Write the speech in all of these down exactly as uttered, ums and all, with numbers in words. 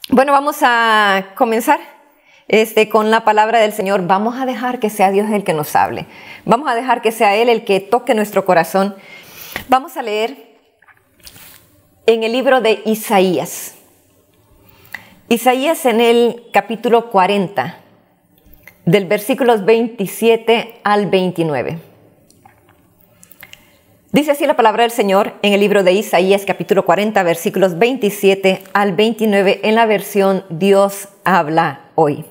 Bueno, vamos a comenzar este, con la palabra del Señor. Vamos a dejar que sea Dios el que nos hable. Vamos a dejar que sea Él el que toque nuestro corazón. Vamos a leer en el libro de Isaías. Isaías en el capítulo cuarenta, del versículos veintisiete al veintinueve. Dice así la palabra del Señor en el libro de Isaías, capítulo cuarenta, versículos veintisiete al veintinueve, en la versión Dios habla hoy.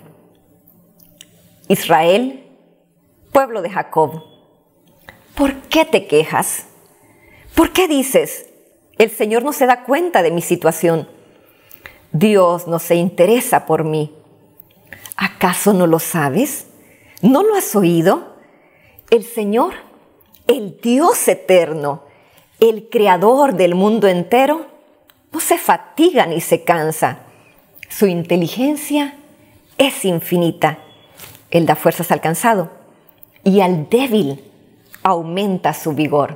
Israel, pueblo de Jacob, ¿por qué te quejas? ¿Por qué dices, el Señor no se da cuenta de mi situación? Dios no se interesa por mí. ¿Acaso no lo sabes? ¿No lo has oído? El Señor, el Dios eterno, el creador del mundo entero, no se fatiga ni se cansa. Su inteligencia es infinita. Él da fuerzas al cansado y al débil aumenta su vigor.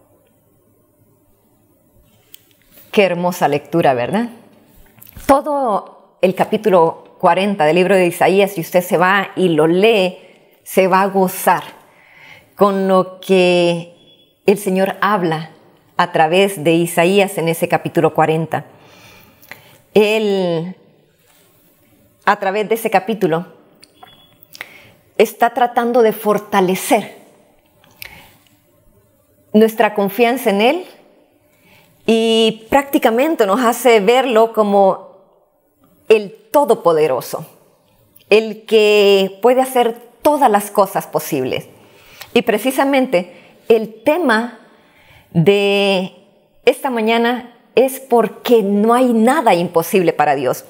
Qué hermosa lectura, ¿verdad? Todo el capítulo cuarenta del libro de Isaías, si usted se va y lo lee, se va a gozar con lo que el Señor habla a través de Isaías en ese capítulo cuarenta. Él, a través de ese capítulo, está tratando de fortalecer nuestra confianza en Él y prácticamente nos hace verlo como el Todopoderoso, el que puede hacer todas las cosas posibles. Y precisamente el tema de esta mañana es porque no hay nada imposible para Dios.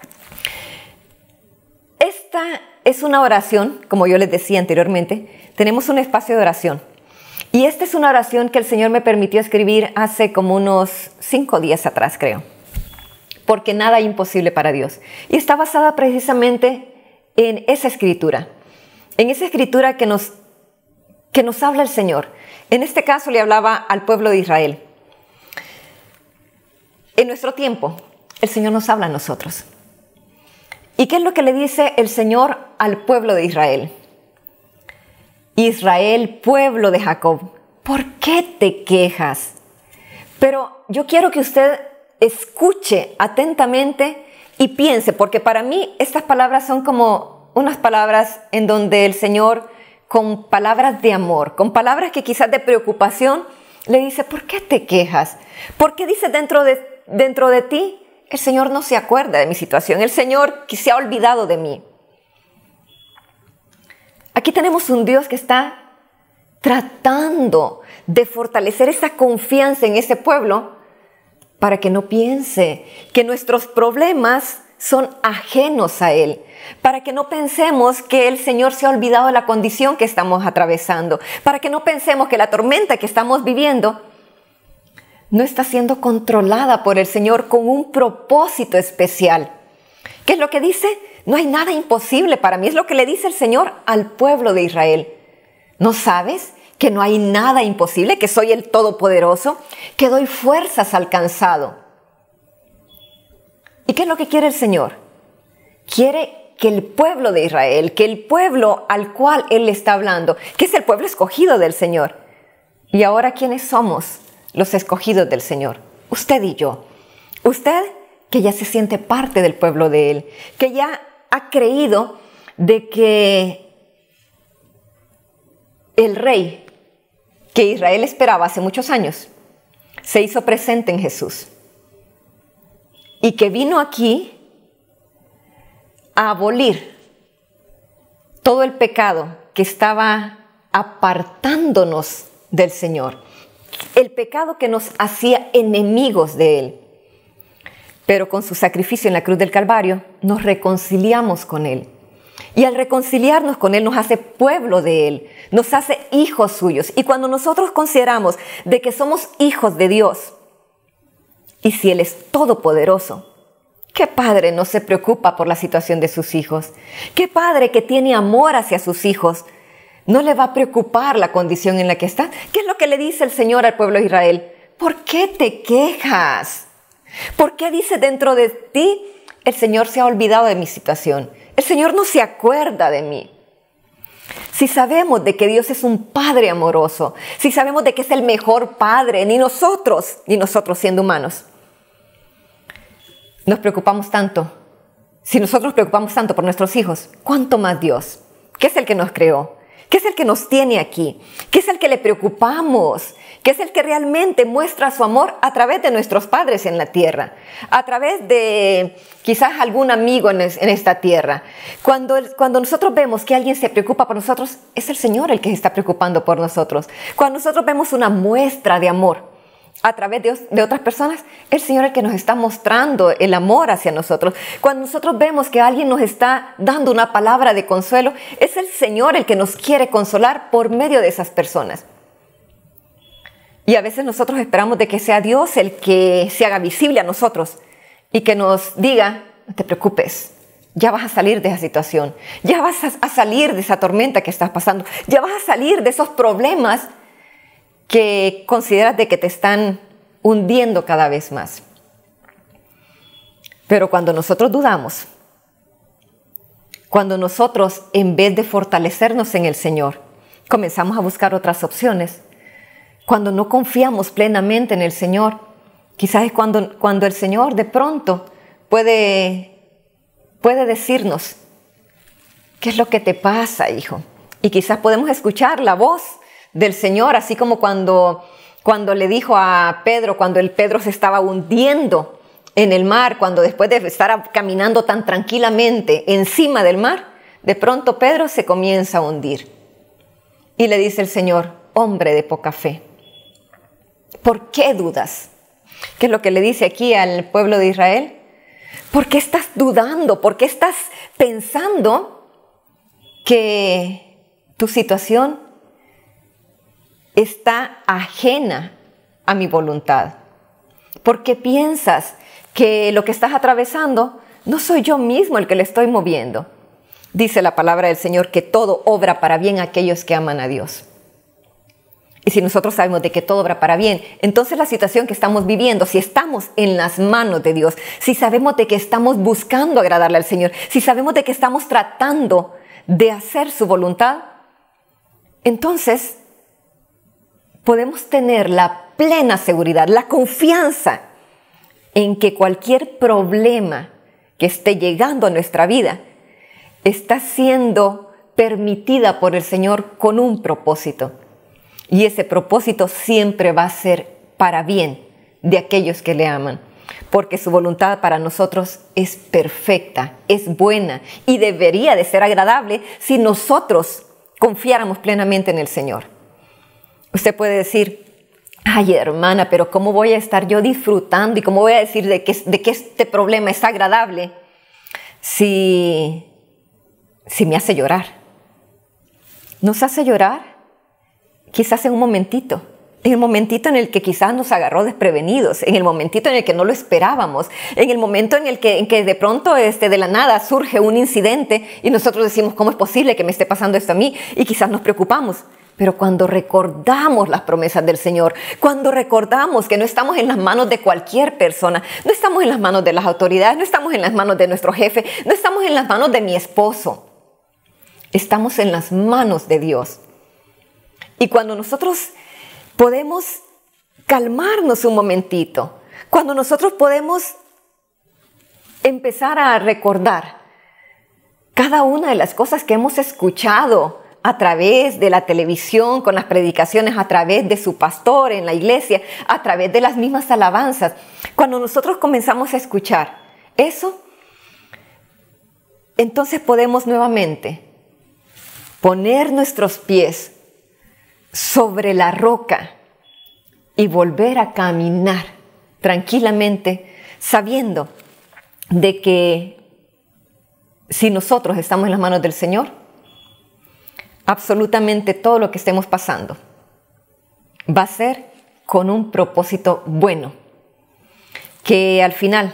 Esta es una oración, como yo les decía anteriormente, tenemos un espacio de oración. Y esta es una oración que el Señor me permitió escribir hace como unos cinco días atrás, creo. Porque nada es imposible para Dios. Y está basada precisamente en esa escritura. En esa escritura que nos, que nos habla el Señor. En este caso le hablaba al pueblo de Israel. En nuestro tiempo, el Señor nos habla a nosotros. ¿Y qué es lo que le dice el Señor al pueblo de Israel? Israel, pueblo de Jacob, ¿por qué te quejas? Pero yo quiero que usted escuche atentamente y piense, porque para mí estas palabras son como unas palabras en donde el Señor, con palabras de amor, con palabras que quizás de preocupación, le dice, ¿por qué te quejas? ¿Por qué dice dentro de, dentro de ti, el Señor no se acuerda de mi situación, el Señor que se ha olvidado de mí? Aquí tenemos un Dios que está tratando de fortalecer esa confianza en ese pueblo para que no piense que nuestros problemas son ajenos a Él, para que no pensemos que el Señor se ha olvidado de la condición que estamos atravesando, para que no pensemos que la tormenta que estamos viviendo no está siendo controlada por el Señor con un propósito especial. ¿Qué es lo que dice? No hay nada imposible para mí. Es lo que le dice el Señor al pueblo de Israel. ¿No sabes que no hay nada imposible? Que soy el Todopoderoso, que doy fuerzas al cansado. ¿Y qué es lo que quiere el Señor? Quiere que el pueblo de Israel, que el pueblo al cual Él le está hablando, que es el pueblo escogido del Señor. Y ahora, ¿quiénes somos los escogidos del Señor? Usted y yo. Usted que ya se siente parte del pueblo de Él, que ya ha creído de que el rey que Israel esperaba hace muchos años se hizo presente en Jesús y que vino aquí a abolir todo el pecado que estaba apartándonos del Señor, el pecado que nos hacía enemigos de Él. Pero con su sacrificio en la cruz del Calvario nos reconciliamos con Él. Y al reconciliarnos con Él nos hace pueblo de Él, nos hace hijos suyos. Y cuando nosotros consideramos de que somos hijos de Dios, y si Él es todopoderoso, ¿qué padre no se preocupa por la situación de sus hijos? ¿Qué padre que tiene amor hacia sus hijos no le va a preocupar la condición en la que está? ¿Qué es lo que le dice el Señor al pueblo de Israel? ¿Por qué te quejas? ¿Por qué dice dentro de ti, el Señor se ha olvidado de mi situación. El Señor no se acuerda de mí. Si sabemos de que Dios es un Padre amoroso, si sabemos de que es el mejor Padre, ni nosotros, ni nosotros siendo humanos, nos preocupamos tanto. Si nosotros nos preocupamos tanto por nuestros hijos, ¿cuánto más Dios? ¿Qué es el que nos creó? ¿Qué es el que nos tiene aquí? ¿Qué es el que le preocupamos? ¿Qué es el que realmente muestra su amor a través de nuestros padres en la tierra? A través de quizás algún amigo en, es, en esta tierra. Cuando, cuando nosotros vemos que alguien se preocupa por nosotros, es el Señor el que se está preocupando por nosotros. Cuando nosotros vemos una muestra de amor a través de, de otras personas, el Señor es el que nos está mostrando el amor hacia nosotros. Cuando nosotros vemos que alguien nos está dando una palabra de consuelo, es el Señor el que nos quiere consolar por medio de esas personas. Y a veces nosotros esperamos de que sea Dios el que se haga visible a nosotros y que nos diga, no te preocupes, ya vas a salir de esa situación, ya vas a, a salir de esa tormenta que estás pasando, ya vas a salir de esos problemas que consideras de que te están hundiendo cada vez más. Pero cuando nosotros dudamos, cuando nosotros en vez de fortalecernos en el Señor, comenzamos a buscar otras opciones, cuando no confiamos plenamente en el Señor, quizás es cuando, cuando el Señor de pronto puede, puede decirnos, ¿qué es lo que te pasa, hijo? Y quizás podemos escuchar la voz del Señor, así como cuando, cuando le dijo a Pedro, cuando el Pedro se estaba hundiendo en el mar, cuando después de estar caminando tan tranquilamente encima del mar, de pronto Pedro se comienza a hundir. Y le dice el Señor, hombre de poca fe, ¿por qué dudas? ¿Qué es lo que le dice aquí al pueblo de Israel? ¿Por qué estás dudando? ¿Por qué estás pensando que tu situación está ajena a mi voluntad? ¿Por qué piensas que lo que estás atravesando no soy yo mismo el que le estoy moviendo? Dice la palabra del Señor que todo obra para bien a aquellos que aman a Dios. Y si nosotros sabemos de que todo obra para bien, entonces la situación que estamos viviendo, si estamos en las manos de Dios, si sabemos de que estamos buscando agradarle al Señor, si sabemos de que estamos tratando de hacer su voluntad, entonces podemos tener la plena seguridad, la confianza en que cualquier problema que esté llegando a nuestra vida está siendo permitida por el Señor con un propósito. Y ese propósito siempre va a ser para bien de aquellos que le aman, porque su voluntad para nosotros es perfecta, es buena y debería de ser agradable si nosotros confiáramos plenamente en el Señor. Usted puede decir, ay hermana, pero ¿cómo voy a estar yo disfrutando y cómo voy a decir de que, de que este problema es agradable si, si me hace llorar? ¿Nos hace llorar? Quizás en un momentito, en el momentito en el que quizás nos agarró desprevenidos, en el momentito en el que no lo esperábamos, en el momento en el que, en que de pronto este, de la nada surge un incidente y nosotros decimos, ¿cómo es posible que me esté pasando esto a mí? Y quizás nos preocupamos. Pero cuando recordamos las promesas del Señor, cuando recordamos que no estamos en las manos de cualquier persona, no estamos en las manos de las autoridades, no estamos en las manos de nuestro jefe, no estamos en las manos de mi esposo, estamos en las manos de Dios. Y cuando nosotros podemos calmarnos un momentito, cuando nosotros podemos empezar a recordar cada una de las cosas que hemos escuchado a través de la televisión, con las predicaciones, a través de su pastor en la iglesia, a través de las mismas alabanzas, cuando nosotros comenzamos a escuchar eso, entonces podemos nuevamente poner nuestros pies sobre la roca y volver a caminar tranquilamente, sabiendo de que si nosotros estamos en las manos del Señor, absolutamente todo lo que estemos pasando va a ser con un propósito bueno, que al final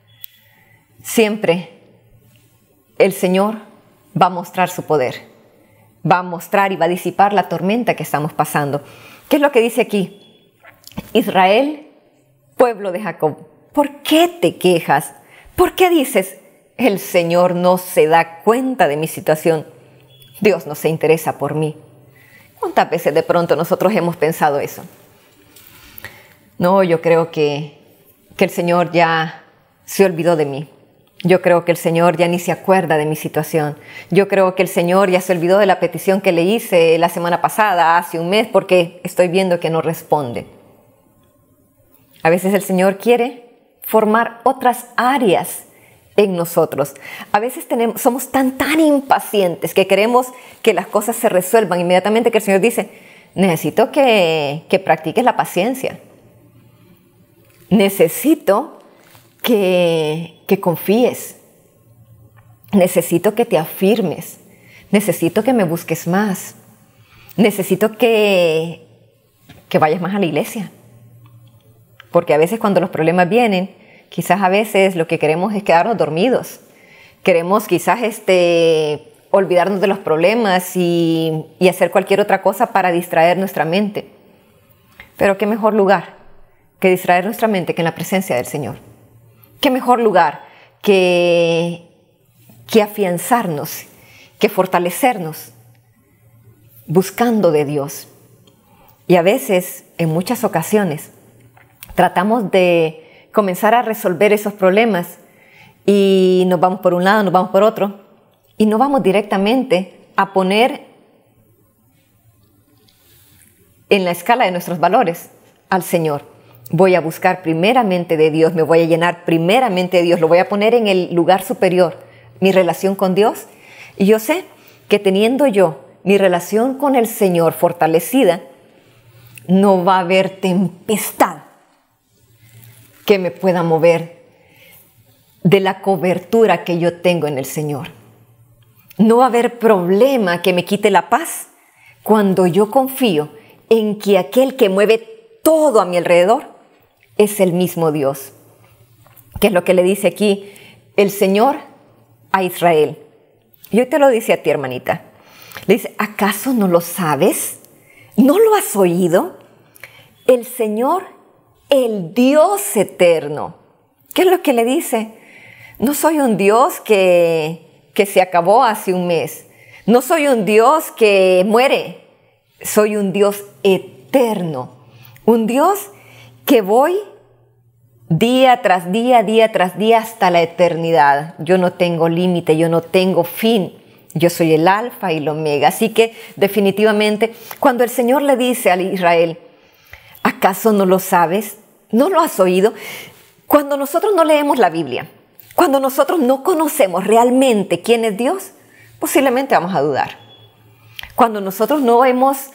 siempre el Señor va a mostrar su poder. Va a mostrar y va a disipar la tormenta que estamos pasando. ¿Qué es lo que dice aquí? Israel, pueblo de Jacob, ¿por qué te quejas? ¿Por qué dices, el Señor no se da cuenta de mi situación? Dios no se interesa por mí. ¿Cuántas veces de pronto nosotros hemos pensado eso? No, yo creo que, que el Señor ya se olvidó de mí. Yo creo que el Señor ya ni se acuerda de mi situación. Yo creo que el Señor ya se olvidó de la petición que le hice la semana pasada, hace un mes, porque estoy viendo que no responde. A veces el Señor quiere formar otras áreas en nosotros. A veces tenemos, somos tan, tan impacientes que queremos que las cosas se resuelvan inmediatamente, que el Señor dice, necesito que, que practiques la paciencia. Necesito que, que confíes. Necesito que te afirmes. Necesito que me busques más. Necesito que, que vayas más a la iglesia. Porque a veces cuando los problemas vienen, quizás a veces lo que queremos es quedarnos dormidos. Queremos quizás este, olvidarnos de los problemas y, y hacer cualquier otra cosa para distraer nuestra mente. Pero qué mejor lugar que distraer nuestra mente que en la presencia del Señor. Qué mejor lugar que, que afianzarnos, que fortalecernos buscando de Dios. Y a veces, en muchas ocasiones, tratamos de comenzar a resolver esos problemas y nos vamos por un lado, nos vamos por otro y no vamos directamente a poner en la escala de nuestros valores al Señor. Voy a buscar primeramente de Dios, me voy a llenar primeramente de Dios, lo voy a poner en el lugar superior, mi relación con Dios. Y yo sé que teniendo yo mi relación con el Señor fortalecida, no va a haber tempestad que me pueda mover de la cobertura que yo tengo en el Señor. No va a haber problema que me quite la paz cuando yo confío en que aquel que mueve todo a mi alrededor es el mismo Dios. Que es lo que le dice aquí el Señor a Israel. Y hoy te lo dice a ti, hermanita. Le dice, ¿acaso no lo sabes? ¿No lo has oído? El Señor, el Dios eterno. ¿Qué es lo que le dice? No soy un Dios que, que se acabó hace un mes. No soy un Dios que muere. Soy un Dios eterno. Un Dios que voy día tras día, día tras día hasta la eternidad. Yo no tengo límite, yo no tengo fin. Yo soy el alfa y el omega. Así que definitivamente cuando el Señor le dice a Israel, ¿acaso no lo sabes? ¿No lo has oído? Cuando nosotros no leemos la Biblia, cuando nosotros no conocemos realmente quién es Dios, posiblemente vamos a dudar. Cuando nosotros no hemos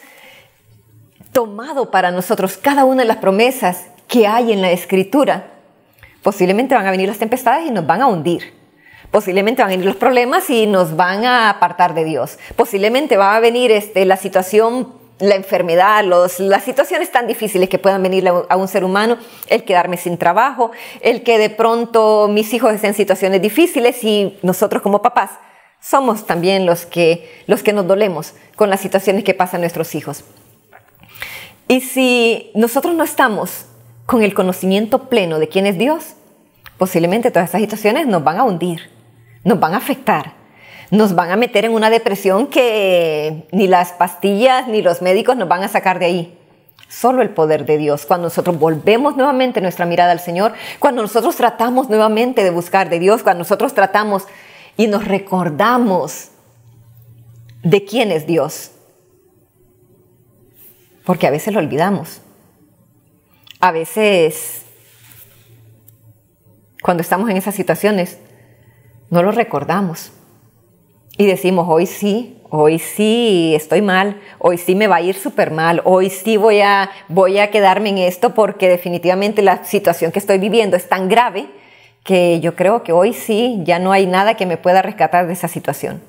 tomado para nosotros cada una de las promesas que hay en la Escritura, posiblemente van a venir las tempestades y nos van a hundir. Posiblemente van a venir los problemas y nos van a apartar de Dios. Posiblemente va a venir este, la situación, la enfermedad, los, las situaciones tan difíciles que puedan venir a, a un ser humano, el quedarme sin trabajo, el que de pronto mis hijos estén en situaciones difíciles y nosotros como papás somos también los que, los que nos dolemos con las situaciones que pasan nuestros hijos. Y si nosotros no estamos con el conocimiento pleno de quién es Dios, posiblemente todas estas situaciones nos van a hundir, nos van a afectar, nos van a meter en una depresión que ni las pastillas ni los médicos nos van a sacar de ahí. Solo el poder de Dios. Cuando nosotros volvemos nuevamente nuestra mirada al Señor, cuando nosotros tratamos nuevamente de buscar de Dios, cuando nosotros tratamos y nos recordamos de quién es Dios. Porque a veces lo olvidamos. A veces, cuando estamos en esas situaciones, no lo recordamos. Y decimos, hoy sí, hoy sí estoy mal, hoy sí me va a ir súper mal, hoy sí voy a, voy a quedarme en esto porque definitivamente la situación que estoy viviendo es tan grave que yo creo que hoy sí ya no hay nada que me pueda rescatar de esa situación.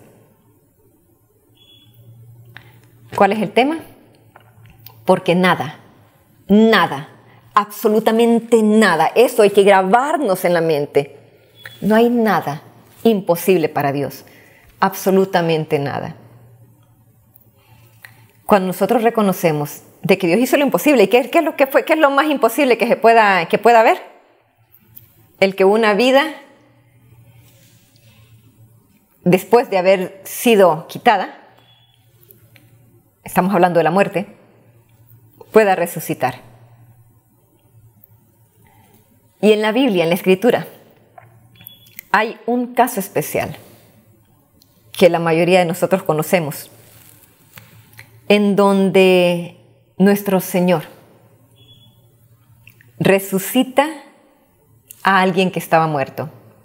¿Cuál es el tema? Porque nada, nada, absolutamente nada, eso hay que grabarnos en la mente. No hay nada imposible para Dios, absolutamente nada. Cuando nosotros reconocemos de que Dios hizo lo imposible, ¿y qué, qué es lo que fue, qué es lo más imposible que se pueda, que pueda haber? El que una vida después de haber sido quitada, estamos hablando de la muerte, pueda resucitar. Y en la Biblia, en la Escritura, hay un caso especial que la mayoría de nosotros conocemos, en donde nuestro Señor resucita a alguien que estaba muerto.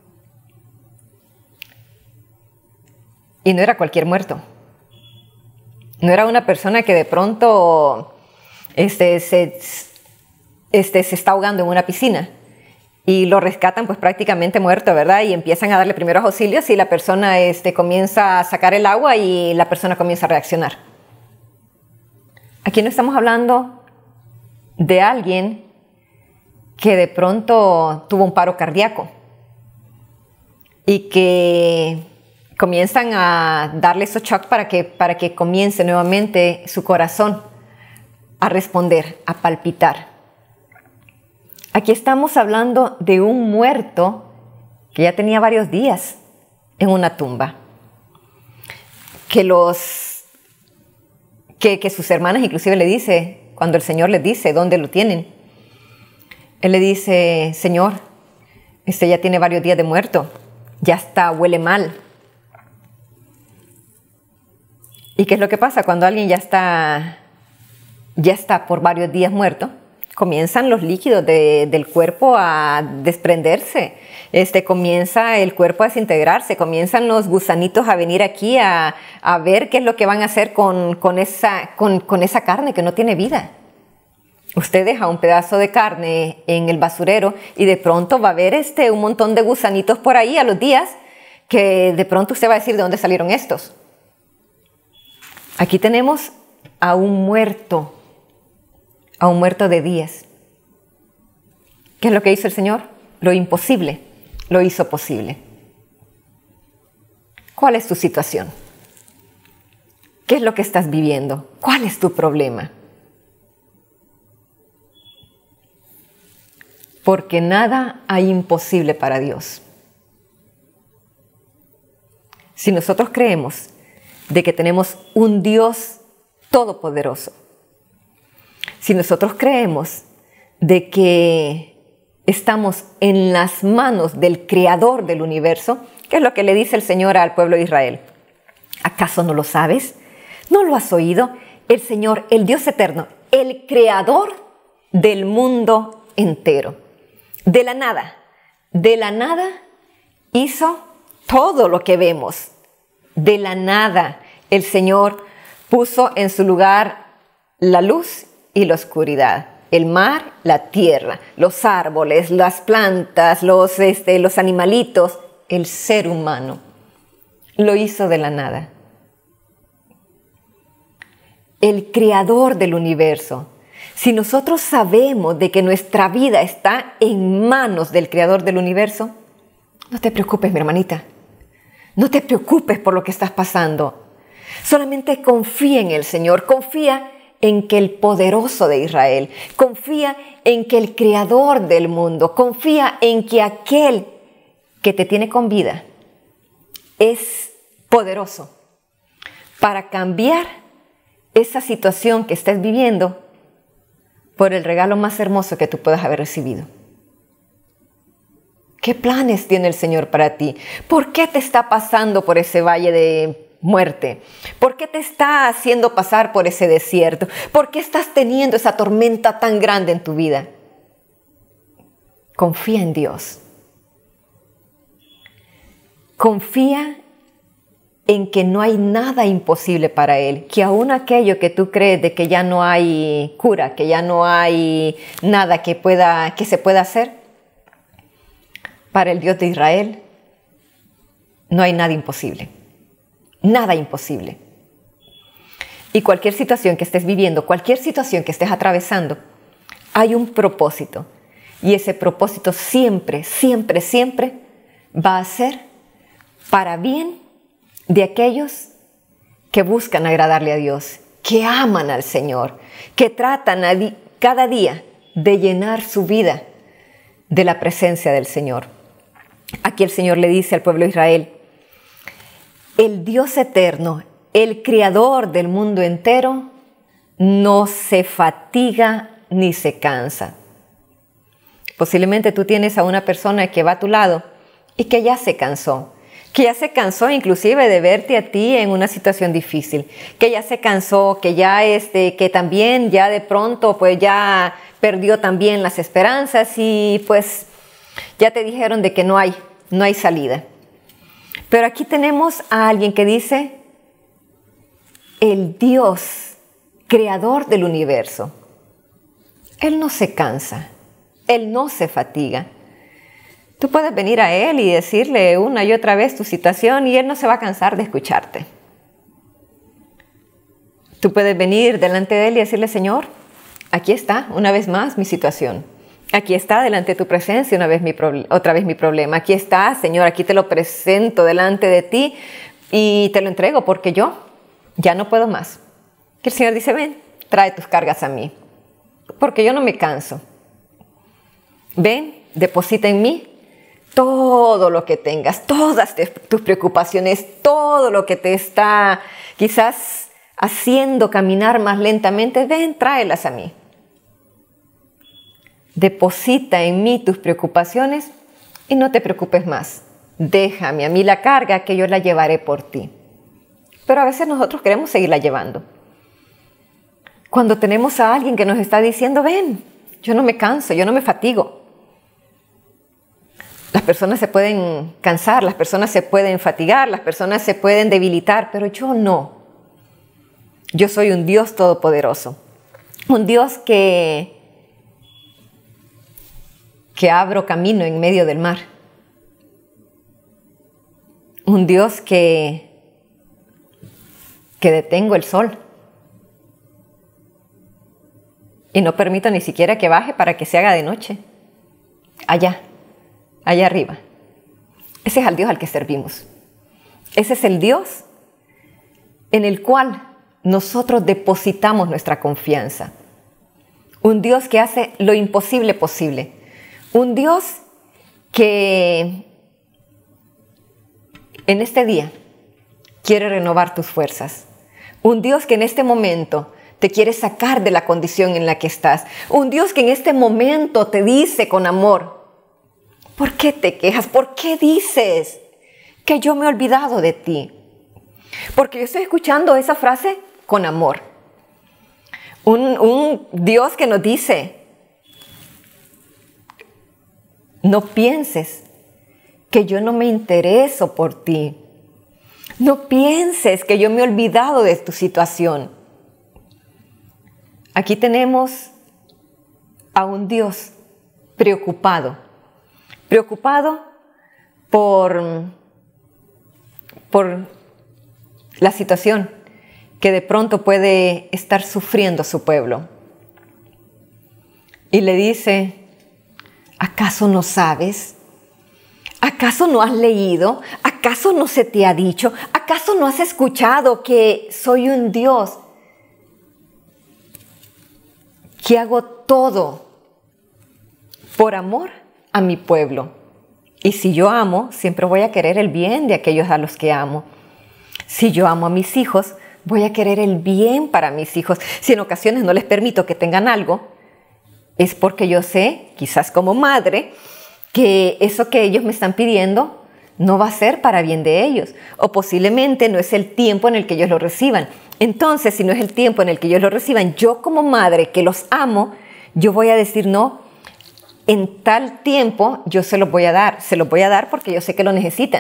Y no era cualquier muerto. No era una persona que de pronto este, se, este, se está ahogando en una piscina y lo rescatan pues prácticamente muerto, ¿verdad? Y empiezan a darle primeros auxilios y la persona este, comienza a sacar el agua y la persona comienza a reaccionar. Aquí no estamos hablando de alguien que de pronto tuvo un paro cardíaco y que comienzan a darle esos shocks para que, para que comience nuevamente su corazón a responder, a palpitar. Aquí estamos hablando de un muerto que ya tenía varios días en una tumba, que, los, que, que sus hermanas inclusive le dice, cuando el Señor les dice dónde lo tienen, Él le dice, Señor, este ya tiene varios días de muerto, ya está, huele mal. ¿Y qué es lo que pasa? Cuando alguien ya está, ya está por varios días muerto, comienzan los líquidos de, del cuerpo a desprenderse, este, comienza el cuerpo a desintegrarse, comienzan los gusanitos a venir aquí a, a ver qué es lo que van a hacer con, con, esa, con, con esa carne que no tiene vida. Usted deja un pedazo de carne en el basurero y de pronto va a ver este, un montón de gusanitos por ahí a los días que de pronto usted va a decir de dónde salieron estos. Aquí tenemos a un muerto, a un muerto de días. ¿Qué es lo que hizo el Señor? Lo imposible, lo hizo posible. ¿Cuál es tu situación? ¿Qué es lo que estás viviendo? ¿Cuál es tu problema? Porque nada hay imposible para Dios. Si nosotros creemos de que tenemos un Dios todopoderoso, si nosotros creemos de que estamos en las manos del Creador del universo, ¿qué es lo que le dice el Señor al pueblo de Israel? ¿Acaso no lo sabes? ¿No lo has oído? El Señor, el Dios eterno, el Creador del mundo entero. De la nada, de la nada hizo todo lo que vemos. De la nada el Señor puso en su lugar la luz y la oscuridad, el mar, la tierra, los árboles, las plantas, los, este, los animalitos, el ser humano. Lo hizo de la nada. El creador del universo. Si nosotros sabemos de que nuestra vida está en manos del creador del universo, no te preocupes, mi hermanita. No te preocupes por lo que estás pasando. Solamente confía en el Señor, confía en que el poderoso de Israel, confía en que el creador del mundo, confía en que aquel que te tiene con vida es poderoso para cambiar esa situación que estés viviendo por el regalo más hermoso que tú puedas haber recibido. ¿Qué planes tiene el Señor para ti? ¿Por qué te está pasando por ese valle de muerte? ¿Por qué te está haciendo pasar por ese desierto? ¿Por qué estás teniendo esa tormenta tan grande en tu vida? Confía en Dios. Confía en que no hay nada imposible para Él, que aún aquello que tú crees de que ya no hay cura, que ya no hay nada que, pueda, que se pueda hacer, para el Dios de Israel no hay nada imposible, nada imposible. Y cualquier situación que estés viviendo, cualquier situación que estés atravesando, hay un propósito. Y ese propósito siempre, siempre, siempre va a ser para bien de aquellos que buscan agradarle a Dios, que aman al Señor, que tratan a di- cada día de llenar su vida de la presencia del Señor. Aquí el Señor le dice al pueblo de Israel, el Dios eterno, el creador del mundo entero, no se fatiga ni se cansa. Posiblemente tú tienes a una persona que va a tu lado y que ya se cansó, que ya se cansó inclusive de verte a ti en una situación difícil, que ya se cansó, que ya este, que también ya de pronto pues ya perdió también las esperanzas y pues ya te dijeron de que no hay, no hay salida. Pero aquí tenemos a alguien que dice, el Dios creador del universo, Él no se cansa, Él no se fatiga. Tú puedes venir a Él y decirle una y otra vez tu situación y Él no se va a cansar de escucharte. Tú puedes venir delante de Él y decirle, Señor, aquí está una vez más mi situación. Aquí está delante de tu presencia una vez mi otra vez mi problema. Aquí está, Señor, aquí te lo presento delante de ti y te lo entrego porque yo ya no puedo más. Que el Señor dice, ven, trae tus cargas a mí, porque yo no me canso. Ven, deposita en mí todo lo que tengas, todas tus preocupaciones, todo lo que te está quizás haciendo caminar más lentamente, ven, tráelas a mí. Deposita en mí tus preocupaciones y no te preocupes más. Déjame a mí la carga que yo la llevaré por ti. Pero a veces nosotros queremos seguirla llevando. Cuando tenemos a alguien que nos está diciendo, ven, yo no me canso, yo no me fatigo. Las personas se pueden cansar, las personas se pueden fatigar, las personas se pueden debilitar, pero yo no. Yo soy un Dios todopoderoso, un Dios que, que abro camino en medio del mar, un Dios que, que detengo el sol y no permito ni siquiera que baje para que se haga de noche, allá. Allá arriba. Ese es el Dios al que servimos. Ese es el Dios en el cual nosotros depositamos nuestra confianza. Un Dios que hace lo imposible posible. Un Dios que en este día quiere renovar tus fuerzas. Un Dios que en este momento te quiere sacar de la condición en la que estás. Un Dios que en este momento te dice con amor, ¿por qué te quejas? ¿Por qué dices que yo me he olvidado de ti? Porque yo estoy escuchando esa frase con amor. Un, un Dios que nos dice, no pienses que yo no me intereso por ti. No pienses que yo me he olvidado de tu situación. Aquí tenemos a un Dios preocupado. Preocupado por, por la situación que de pronto puede estar sufriendo su pueblo. Y le dice, ¿acaso no sabes? ¿Acaso no has leído? ¿Acaso no se te ha dicho? ¿Acaso no has escuchado que soy un Dios que hago todo por amor a mi pueblo? Y si yo amo, siempre voy a querer el bien de aquellos a los que amo. Si yo amo a mis hijos, voy a querer el bien para mis hijos. Si en ocasiones no les permito que tengan algo, es porque yo sé, quizás como madre, que eso que ellos me están pidiendo no va a ser para bien de ellos. O posiblemente no es el tiempo en el que ellos lo reciban. Entonces, si no es el tiempo en el que ellos lo reciban, yo como madre que los amo, yo voy a decir no. En tal tiempo yo se los voy a dar, se los voy a dar porque yo sé que lo necesitan.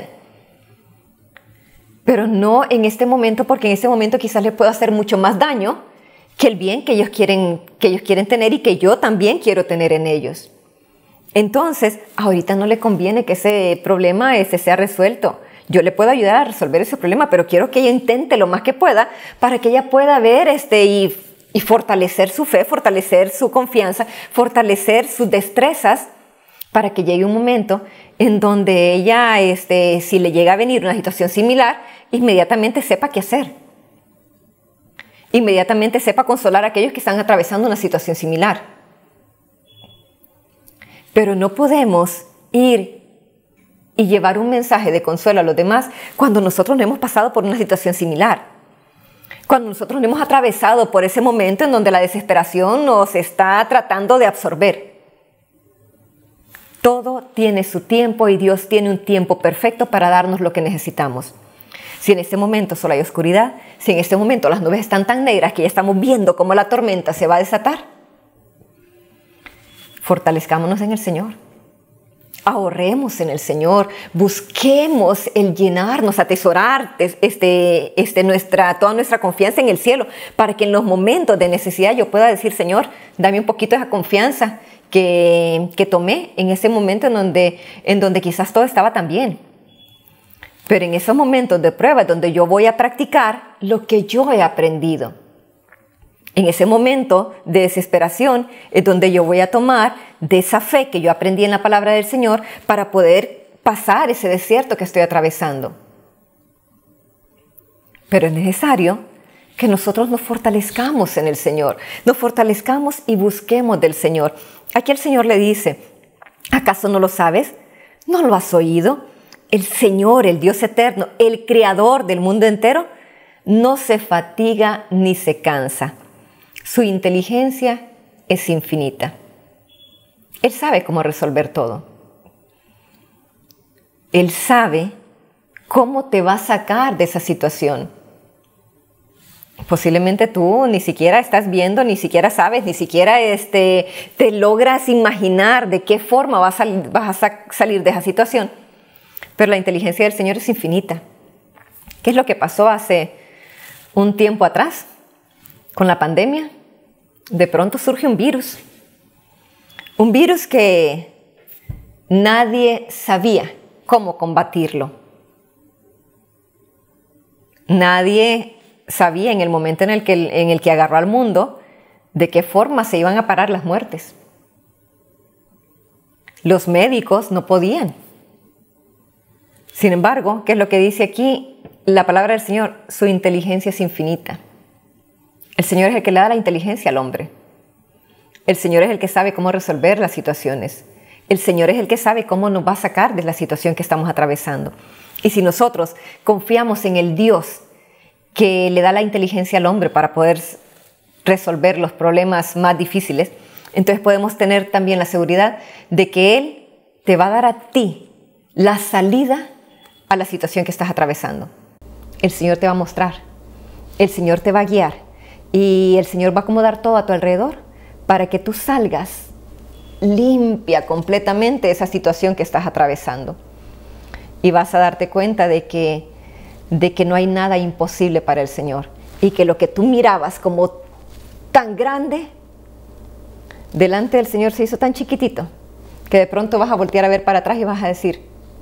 Pero no en este momento, porque en este momento quizás les puedo hacer mucho más daño que el bien que ellos quieren, que ellos quieren tener y que yo también quiero tener en ellos. Entonces, ahorita no le conviene que ese problema ese sea resuelto. Yo le puedo ayudar a resolver ese problema, pero quiero que ella intente lo más que pueda para que ella pueda ver este y Y fortalecer su fe, fortalecer su confianza, fortalecer sus destrezas para que llegue un momento en donde ella, este, si le llega a venir una situación similar, inmediatamente sepa qué hacer. Inmediatamente sepa consolar a aquellos que están atravesando una situación similar. Pero no podemos ir y llevar un mensaje de consuelo a los demás cuando nosotros no hemos pasado por una situación similar. Cuando nosotros no hemos atravesado por ese momento en donde la desesperación nos está tratando de absorber. Todo tiene su tiempo y Dios tiene un tiempo perfecto para darnos lo que necesitamos. Si en este momento solo hay oscuridad, si en este momento las nubes están tan negras que ya estamos viendo cómo la tormenta se va a desatar, fortalezcámonos en el Señor. Ahorremos en el Señor, busquemos el llenarnos, atesorar este, este, nuestra, toda nuestra confianza en el cielo, para que en los momentos de necesidad yo pueda decir, Señor, dame un poquito de esa confianza que, que tomé en ese momento en donde, en donde quizás todo estaba tan bien. Pero en esos momentos de prueba es donde yo voy a practicar lo que yo he aprendido. En ese momento de desesperación es donde yo voy a tomar de esa fe que yo aprendí en la palabra del Señor para poder pasar ese desierto que estoy atravesando. Pero es necesario que nosotros nos fortalezcamos en el Señor, nos fortalezcamos y busquemos del Señor. Aquí el Señor le dice, ¿acaso no lo sabes? ¿No lo has oído? El Señor, el Dios eterno, el creador del mundo entero, no se fatiga ni se cansa. Su inteligencia es infinita. Él sabe cómo resolver todo. Él sabe cómo te va a sacar de esa situación. Posiblemente tú ni siquiera estás viendo, ni siquiera sabes, ni siquiera este, te logras imaginar de qué forma vas a, vas a salir de esa situación. Pero la inteligencia del Señor es infinita. ¿Qué es lo que pasó hace un tiempo atrás con la pandemia? De pronto surge un virus. Un virus que nadie sabía cómo combatirlo. Nadie sabía en el momento en el que, en el que agarró al mundo de qué forma se iban a parar las muertes. Los médicos no podían. Sin embargo, ¿qué es lo que dice aquí la palabra del Señor? Su inteligencia es infinita. El Señor es el que le da la inteligencia al hombre. El Señor es el que sabe cómo resolver las situaciones. El Señor es el que sabe cómo nos va a sacar de la situación que estamos atravesando. Y si nosotros confiamos en el Dios que le da la inteligencia al hombre para poder resolver los problemas más difíciles, entonces podemos tener también la seguridad de que Él te va a dar a ti la salida a la situación que estás atravesando. El Señor te va a mostrar, el Señor te va a guiar y el Señor va a acomodar todo a tu alrededor para que tú salgas limpia completamente de esa situación que estás atravesando. Y vas a darte cuenta de que, de que no hay nada imposible para el Señor y que lo que tú mirabas como tan grande, delante del Señor se hizo tan chiquitito que de pronto vas a voltear a ver para atrás y vas a decir,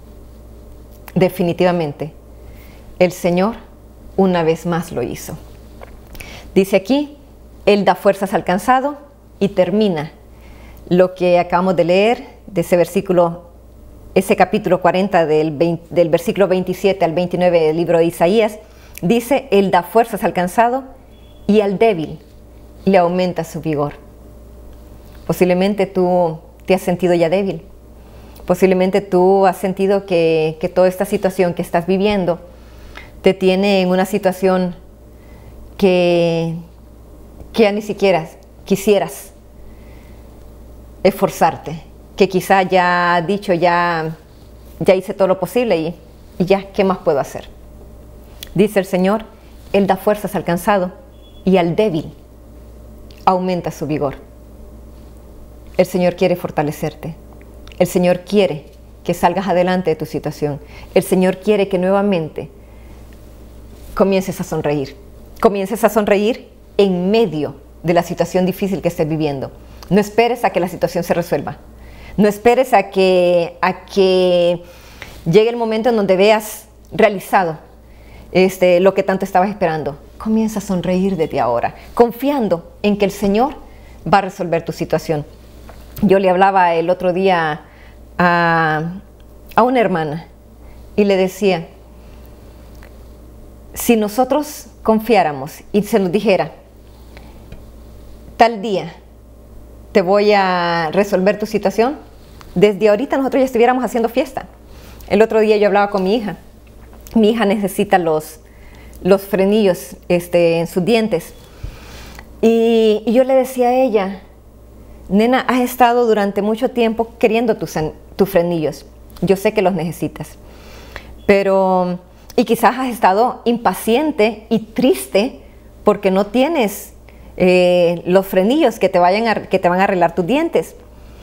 definitivamente, el Señor una vez más lo hizo. Dice aquí, Él da fuerzas al cansado y termina lo que acabamos de leer de ese versículo, ese capítulo cuarenta del, veinte, del versículo veintisiete al veintinueve del libro de Isaías. Dice, Él da fuerzas al cansado y al débil le aumenta su vigor. Posiblemente tú te has sentido ya débil. Posiblemente tú has sentido que, que toda esta situación que estás viviendo te tiene en una situación que, que ya ni siquiera quisieras esforzarte, que quizá ya has dicho, ya, ya hice todo lo posible y, y ya, ¿qué más puedo hacer? Dice el Señor, Él da fuerzas al cansado y al débil aumenta su vigor. El Señor quiere fortalecerte. El Señor quiere que salgas adelante de tu situación. El Señor quiere que nuevamente comiences a sonreír. Comiences a sonreír en medio de la situación difícil que estés viviendo. No esperes a que la situación se resuelva. No esperes a que, a que llegue el momento en donde veas realizado este, lo que tanto estabas esperando. Comienza a sonreír desde ahora, confiando en que el Señor va a resolver tu situación. Yo le hablaba el otro día a, a una hermana y le decía, si nosotros confiáramos y se nos dijera, tal día te voy a resolver tu situación, desde ahorita nosotros ya estuviéramos haciendo fiesta. El otro día yo hablaba con mi hija. Mi hija necesita los, los frenillos este, en sus dientes. Y, y yo le decía a ella, nena, has estado durante mucho tiempo queriendo tus, tus frenillos. Yo sé que los necesitas. Pero, y quizás has estado impaciente y triste porque no tienes eh, los frenillos que te, vayan a, que te van a arreglar tus dientes.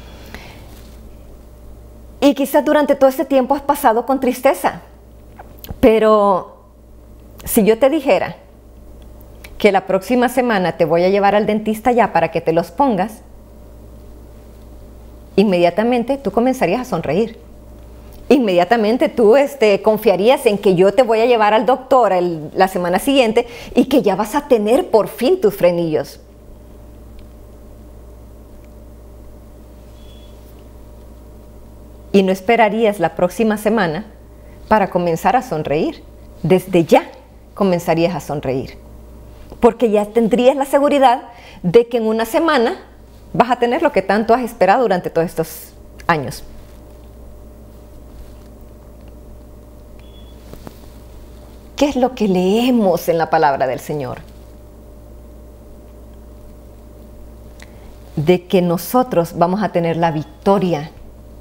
Y quizás durante todo este tiempo has pasado con tristeza. Pero si yo te dijera que la próxima semana te voy a llevar al dentista ya para que te los pongas, inmediatamente tú comenzarías a sonreír. Inmediatamente tú este, confiarías en que yo te voy a llevar al doctor el, la semana siguiente y que ya vas a tener por fin tus frenillos. Y no esperarías la próxima semana para comenzar a sonreír. Desde ya comenzarías a sonreír. Porque ya tendrías la seguridad de que en una semana vas a tener lo que tanto has esperado durante todos estos años. ¿Qué es lo que leemos en la palabra del Señor? De que nosotros vamos a tener la victoria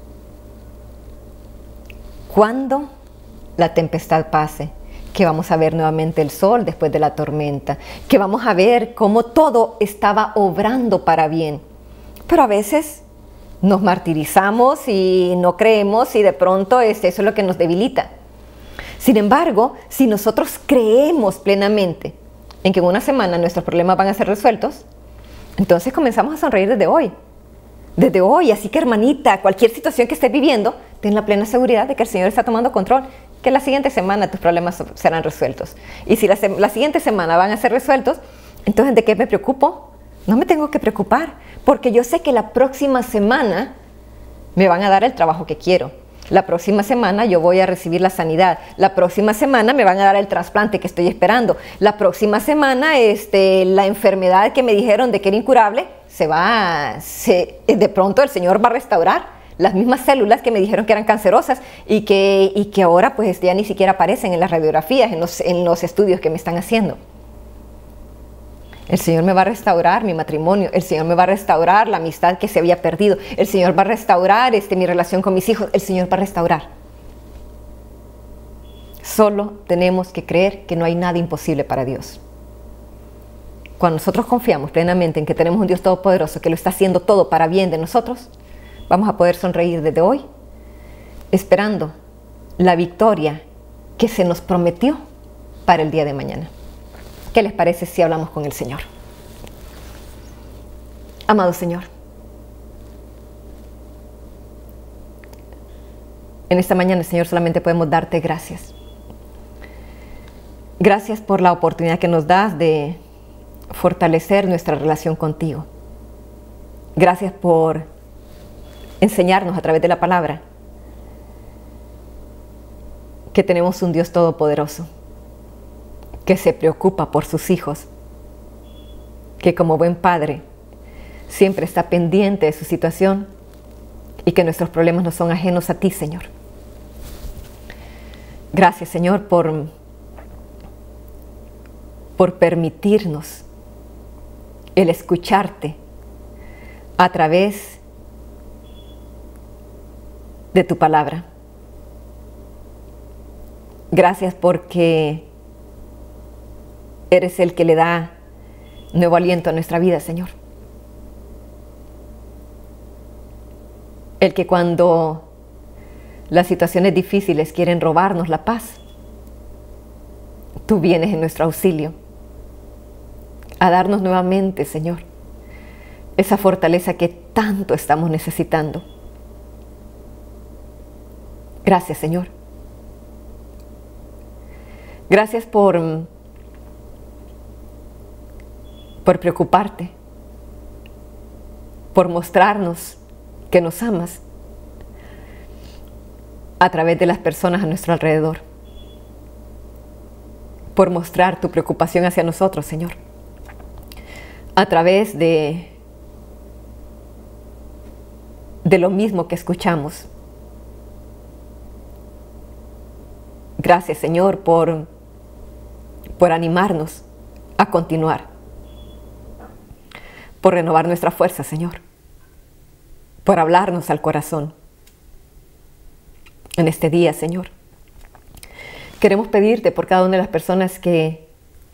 cuando la tempestad pase, que vamos a ver nuevamente el sol después de la tormenta, que vamos a ver cómo todo estaba obrando para bien. Pero a veces nos martirizamos y no creemos y de pronto es eso lo que nos debilita. Sin embargo, si nosotros creemos plenamente en que en una semana nuestros problemas van a ser resueltos, entonces comenzamos a sonreír desde hoy. Desde hoy, así que hermanita, cualquier situación que estés viviendo, ten la plena seguridad de que el Señor está tomando control, que la siguiente semana tus problemas serán resueltos. Y si la, la siguiente semana van a ser resueltos, entonces ¿de qué me preocupo? No me tengo que preocupar, porque yo sé que la próxima semana me van a dar el trabajo que quiero. La próxima semana yo voy a recibir la sanidad. La próxima semana me van a dar el trasplante que estoy esperando. La próxima semana este, la enfermedad que me dijeron de que era incurable, se va, se, de pronto el Señor va a restaurar las mismas células que me dijeron que eran cancerosas y que, y que ahora pues ya ni siquiera aparecen en las radiografías, en los, en los estudios que me están haciendo. El Señor me va a restaurar mi matrimonio, el Señor me va a restaurar la amistad que se había perdido, el Señor va a restaurar este, mi relación con mis hijos, el Señor va a restaurar. Solo tenemos que creer que no hay nada imposible para Dios. Cuando nosotros confiamos plenamente en que tenemos un Dios todopoderoso que lo está haciendo todo para bien de nosotros, vamos a poder sonreír desde hoy, esperando la victoria que se nos prometió para el día de mañana. ¿Qué les parece si hablamos con el Señor? Amado Señor, en esta mañana, Señor, solamente podemos darte gracias. Gracias por la oportunidad que nos das de fortalecer nuestra relación contigo. Gracias por enseñarnos a través de la palabra que tenemos un Dios todopoderoso, que se preocupa por sus hijos, que como buen padre siempre está pendiente de su situación y que nuestros problemas no son ajenos a ti, Señor. Gracias, Señor, por, por permitirnos el escucharte a través de tu palabra. Gracias porque eres el que le da nuevo aliento a nuestra vida, Señor. El que cuando las situaciones difíciles quieren robarnos la paz, tú vienes en nuestro auxilio a darnos nuevamente, Señor, esa fortaleza que tanto estamos necesitando. Gracias, Señor. Gracias por, por preocuparte, por mostrarnos que nos amas a través de las personas a nuestro alrededor, por mostrar tu preocupación hacia nosotros, Señor, a través de, de lo mismo que escuchamos Gracias, Señor, por, por animarnos a continuar, por renovar nuestra fuerza, Señor, por hablarnos al corazón. En este día, Señor, queremos pedirte por cada una de las personas que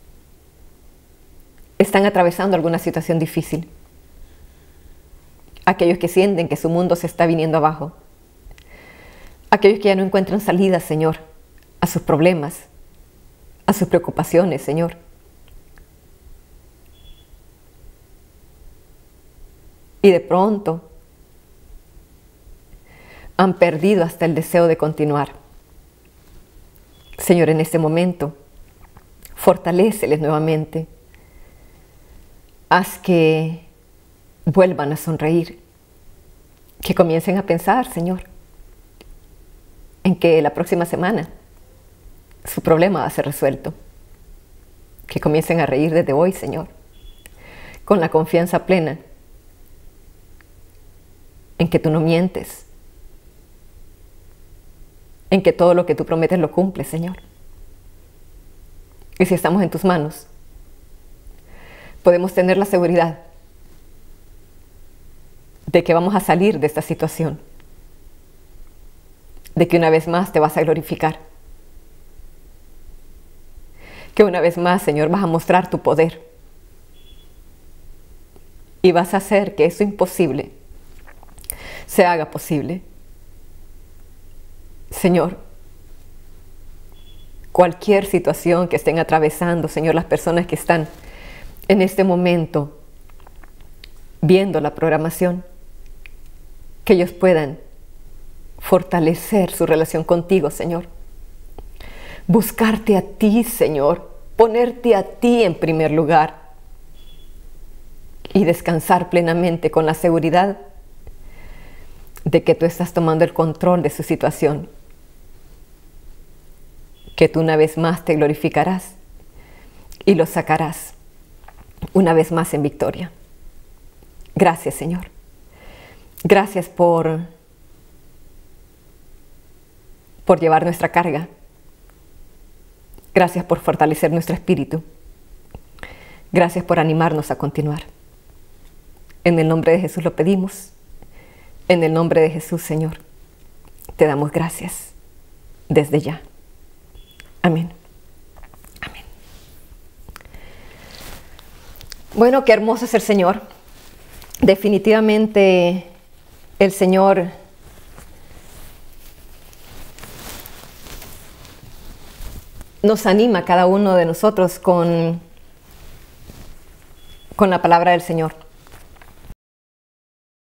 están atravesando alguna situación difícil, aquellos que sienten que su mundo se está viniendo abajo, aquellos que ya no encuentran salida, Señor, a sus problemas, a sus preocupaciones, Señor. Y de pronto han perdido hasta el deseo de continuar. Señor, en este momento, fortaléceles nuevamente. Haz que vuelvan a sonreír, que comiencen a pensar, Señor, en que la próxima semana su problema va a ser resuelto. Que comiencen a reír desde hoy, Señor, con la confianza plena en que tú no mientes, en que todo lo que tú prometes lo cumples, Señor. Y si estamos en tus manos, podemos tener la seguridad de que vamos a salir de esta situación, de que una vez más te vas a glorificar, que una vez más, Señor, vas a mostrar tu poder y vas a hacer que eso imposible se haga posible. Señor, cualquier situación que estén atravesando, Señor, las personas que están en este momento viendo la programación, que ellos puedan fortalecer su relación contigo, Señor. Buscarte a ti, Señor, ponerte a ti en primer lugar y descansar plenamente con la seguridad de que tú estás tomando el control de su situación, que tú una vez más te glorificarás y los sacarás una vez más en victoria. Gracias, Señor. Gracias por, por llevar nuestra carga. Gracias por fortalecer nuestro espíritu. Gracias por animarnos a continuar. En el nombre de Jesús lo pedimos. En el nombre de Jesús, Señor, te damos gracias desde ya. Amén. Amén. Bueno, qué hermoso es el Señor. Definitivamente el Señor nos anima a cada uno de nosotros con, con la palabra del Señor.